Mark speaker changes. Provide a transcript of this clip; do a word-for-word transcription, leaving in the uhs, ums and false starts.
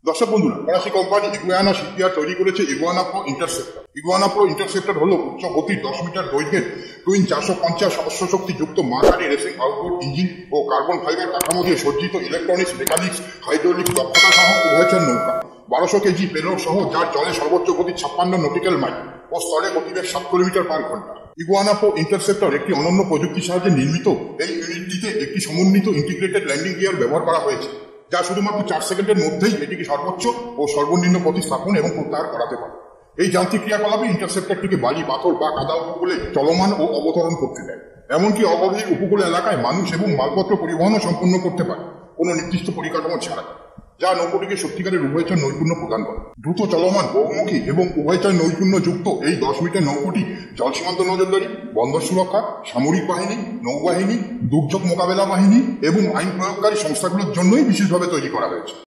Speaker 1: দর্শক বন্ধুরা, ফরাসি কোম্পানি ইগুয়ানা শিপইয়ার্ড তৈরি করেছে Iguana Pro Interceptor. Iguana Pro Interceptor হল উচ্চ গতির দশ মিটার দৈর্ঘ্যের টুইন চারশো পঞ্চাশ অশ্ব শক্তি যুক্ত মার্কারি রেসিং আউটবোর্ড ইঞ্জিন ও কার্বন ফাইবার কাঠামো দিয়ে সজ্জিত ইলেকট্রনিক্স, মেকানিক্স, হাইড্রোলিক্স দক্ষতা সহ উভয়চর নৌকা। বারোশো কেজি পেলোড সহ যার জলে সর্বোচ্চ গতি ছাপ্পান্ন নটিক্যাল মাইল ও স্থলে গতিবেগ সাত কিলোমিটার পার ঘন্টা। ইগুয়ানা প্রো ইন্টারসেপ্টর একটি অনন্য প্রযুক্তির সাহায্যে নির্মিত। এই ইউনিটটিতে একটি সমন্বিত ইন্টিগ্রেটেড ল্যান্ডিং গিয়ার ব্যবহার করা হয়েছে, যা শুধুমাত্র চার সেকেন্ডের মধ্যেই এটিকে সর্বোচ্চ ও সর্বনিম্ন প্রতিস্থাপন এবং প্রত্যাহার করাতে পারে। এই যান্ত্রিক ক্রিয়াকলাপে ইন্টারসেপ্টরটিকে বালি, পাথর বা কাদা উপকূলে চলমান ও অবতরণ করতে দেয়। এমনকি অগভীর উপকূল এলাকায় মানুষ এবং মালপত্র পরিবহনও সম্পূর্ণ করতে পারে কোনো নির্দিষ্ট পরিকাঠামো ছাড়া, যা নৌকোটিকে সত্যিকারের উভয়চর নৈপুণ্য প্রদান করে। দ্রুত চলমান, বহুমুখী এবং উভয়চর নৈপুণ্য যুক্ত এই দশ মিটার নৌকোটি জলসীমান্ত নজরদারি, বন্দর সুরক্ষা, সামরিক বাহিনী, নৌবাহিনী, দুর্যোগ মোকাবেলা বাহিনী এবং আইন প্রয়োগকারী সংস্থাগুলোর জন্যই বিশেষভাবে তৈরি করা হয়েছে।